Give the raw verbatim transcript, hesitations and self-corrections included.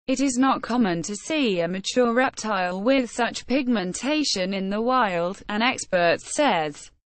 It is not common to see a mature reptile with such pigmentation in the wild, an expert says.